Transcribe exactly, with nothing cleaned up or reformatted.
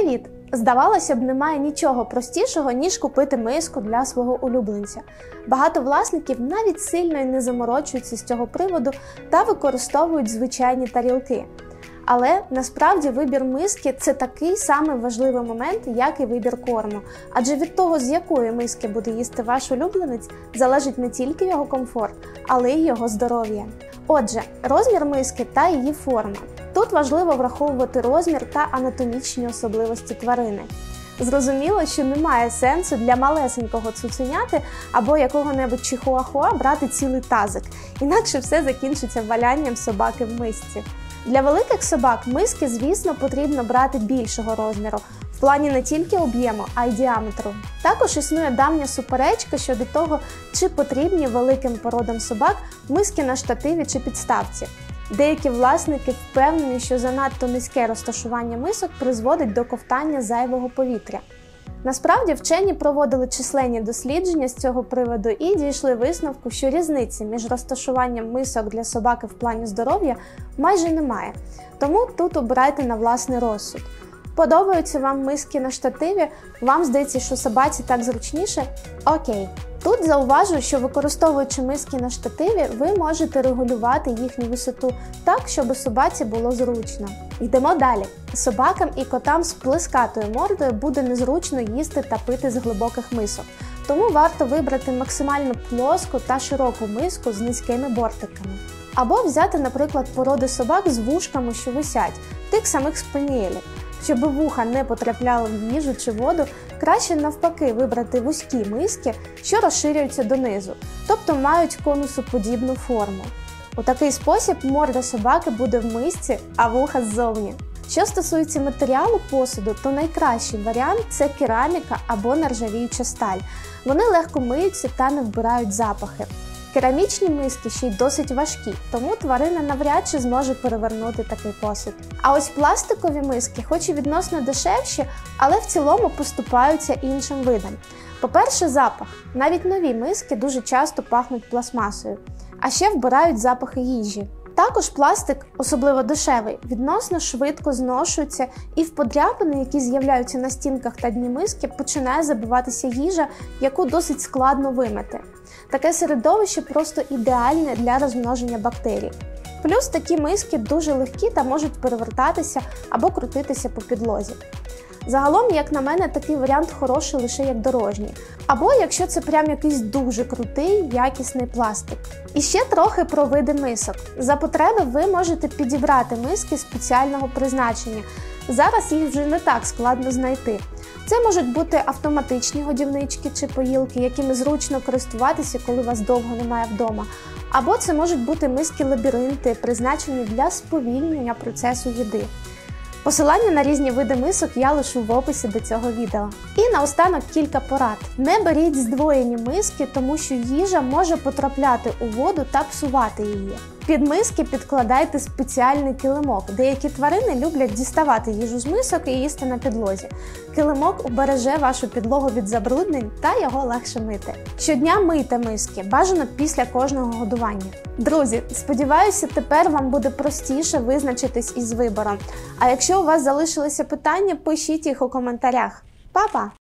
Привіт! Здавалося б, немає нічого простішого, ніж купити миску для свого улюбленця. Багато власників навіть сильно й не заморочуються з цього приводу та використовують звичайні тарілки. Але насправді вибір миски – це такий самий важливий момент, як і вибір корму. Адже від того, з якої миски буде їсти ваш улюбленець, залежить не тільки його комфорт, але й його здоров'я. Отже, розмір миски та її форма. Тут важливо враховувати розмір та анатомічні особливості тварини. Зрозуміло, що немає сенсу для малесенького цуценяти або якого-небудь чихуахуа брати цілий тазик, інакше все закінчиться валянням собаки в мисці. Для великих собак миски, звісно, потрібно брати більшого розміру, в плані не тільки об'єму, а й діаметру. Також існує давня суперечка щодо того, чи потрібні великим породам собак миски на штативі чи підставці. Деякі власники впевнені, що занадто низьке розташування мисок призводить до ковтання зайвого повітря. Насправді, вчені проводили численні дослідження з цього приводу і дійшли висновку, що різниці між розташуванням мисок для собаки в плані здоров'я майже немає. Тому тут обирайте на власний розсуд. Подобаються вам миски на штативі? Вам здається, що собаці так зручніше? Окей. Тут зауважу, що використовуючи миски на штативі, ви можете регулювати їхню висоту так, щоб собаці було зручно. Йдемо далі. Собакам і котам з плескатою мордою буде незручно їсти та пити з глибоких мисок. Тому варто вибрати максимально плоску та широку миску з низькими бортиками. Або взяти, наприклад, породи собак з вушками, що висять, тих самих спаніелів. Щоб вуха не потрапляли в їжу чи воду, краще навпаки вибрати вузькі миски, що розширюються донизу, тобто мають конусоподібну форму. У такий спосіб морда собаки буде в мисці, а вуха ззовні. Що стосується матеріалу посуду, то найкращий варіант – це кераміка або нержавіюча сталь. Вони легко миються та не вбирають запахи. Керамічні миски ще й досить важкі, тому тварина навряд чи зможе перевернути такий посуд. А ось пластикові миски, хоч і відносно дешевші, але в цілому поступаються іншим видам. По-перше, запах. Навіть нові миски дуже часто пахнуть пластмасою, а ще вбирають запахи їжі. Також пластик, особливо дешевий, відносно швидко зношується, і в подряпини, які з'являються на стінках та дні миски, починає забиватися їжа, яку досить складно вимити. Таке середовище просто ідеальне для розмноження бактерій. Плюс такі миски дуже легкі та можуть перевертатися або крутитися по підлозі. Загалом, як на мене, такий варіант хороший лише як дорожній. Або якщо це прям якийсь дуже крутий, якісний пластик. І ще трохи про види мисок. За потреби ви можете підібрати миски спеціального призначення. Зараз їх вже не так складно знайти. Це можуть бути автоматичні годівнички чи поїлки, якими зручно користуватися, коли вас довго немає вдома. Або це можуть бути миски-лабіринти, призначені для сповільнення процесу їди. Посилання на різні види мисок я лишу в описі до цього відео. І наостанок кілька порад. Не беріть здвоєні миски, тому що їжа може потрапляти у воду та псувати її. Під миски підкладайте спеціальний килимок. Деякі тварини люблять діставати їжу з мисок і їсти на підлозі. Килимок убереже вашу підлогу від забруднень та його легше мити. Щодня мийте миски, бажано після кожного годування. Друзі, сподіваюся, тепер вам буде простіше визначитись із вибором. А якщо у вас залишилися питання, пишіть їх у коментарях. Па-па!